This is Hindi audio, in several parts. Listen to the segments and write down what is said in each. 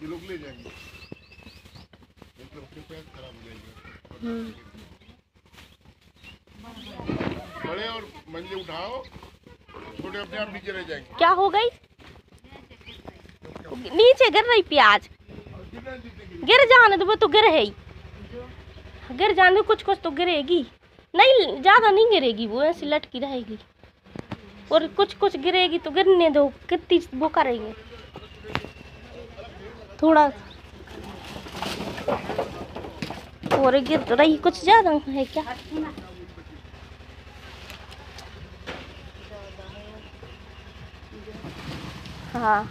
ये लोग ले जाएंगे, पैर खराब हो जाएंगे। बड़े और मंजे उठाओ, छोटे अपने आप नीचे रह जाएंगे। क्या हो गई? नीचे गिर रही प्याज। गिर जाने दो, वो तो गिर है ही। गिर जाने दो, कुछ कुछ तो गिरेगी। नहीं, ज्यादा नहीं गिरेगी, वो ऐसी लटकी रहेगी। और कुछ कुछ गिरेगी तो गिरने दो। कितनी वो करेंगे थोड़ा। और गिर तो रही, कुछ ज्यादा है क्या? हाँ,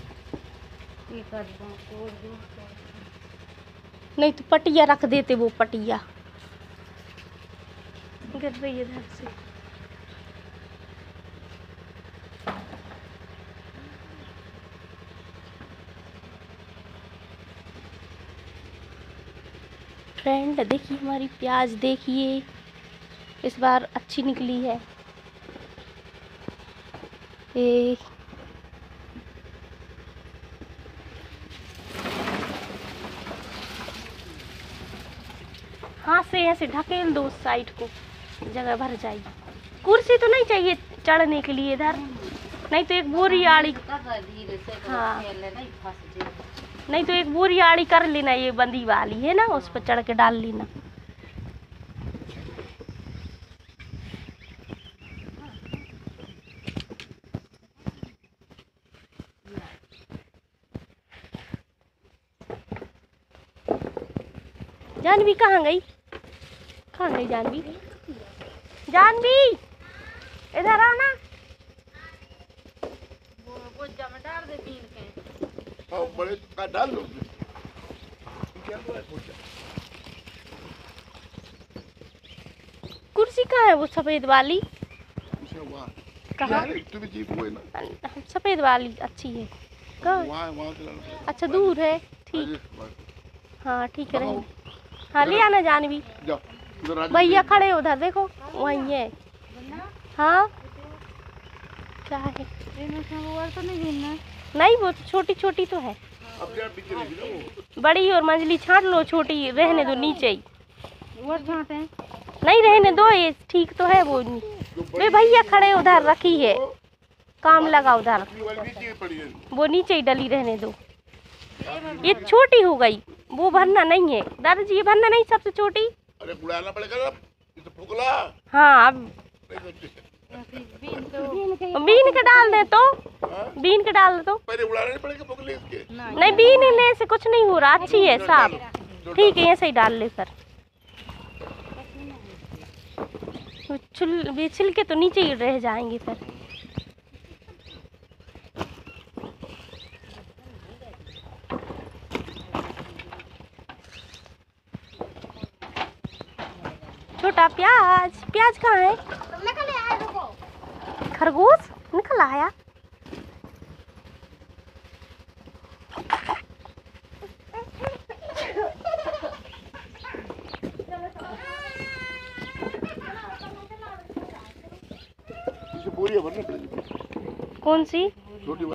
नहीं तो पटिया रख देते, वो पटिया गिर रही है इधर से। फ्रेंड देखिए, हमारी प्याज देखिए, इस बार अच्छी निकली है। हाथ से ऐसे ढकेल दो उस साइड को, जगह भर जाएगी। कुर्सी तो नहीं चाहिए चढ़ने के लिए इधर, नहीं तो एक बोरी आड़ी। हाँ, नहीं तो एक बोरी आड़ी कर लेना, ये बंदी वाली है ना, उस पर चढ़ के डाल लेना। जानवी कहाँ गई? कहाँ गई जानवी? जानवी इधर आना। वो जमा डाल दे बीन के। हाँ, बड़े का डाल लो। कुर्सी कहाँ है वो सफेद वाली? कहाँ? सफेद वाली अच्छी है। कहाँ? अच्छा, दूर है। ठीक, हाँ ठीक है। रही, हाँ ले आना जानवी। भैया खड़े उधर देखो, वही है। हाँ, क्या है? तो नहीं, वो छोटी छोटी तो है। बड़ी और मंजली छांट लो, छोटी रहने दो नीचे ही। नहीं रहने दो, ये ठीक तो है। वो वे भैया खड़े उधर रखी है, काम लगा उधर, वो नीचे ही डली रहने दो। ये छोटी हो गई, वो भरना नहीं है दादाजी, ये भरना नहीं सबसे छोटी। अरे बुलाना पड़ेगा ना, ये तो फुकला। हाँ, अब बीन के डाल दे तो, बीन के डाल दे तो। पहले बुलाना नहीं पड़ेगा फुकले इसके। नहीं, बीन ले से कुछ नहीं हो रहा, अच्छी है साफ, ठीक है, ऐसे ही डाल ले। फिर छिलके तो नीचे ही रह जाएंगे फिर। छोटा प्याज, प्याज कहाँ है? खरगोश निकल आया। बोरियां भरनी पड़ेगी। कौन सी? छोटी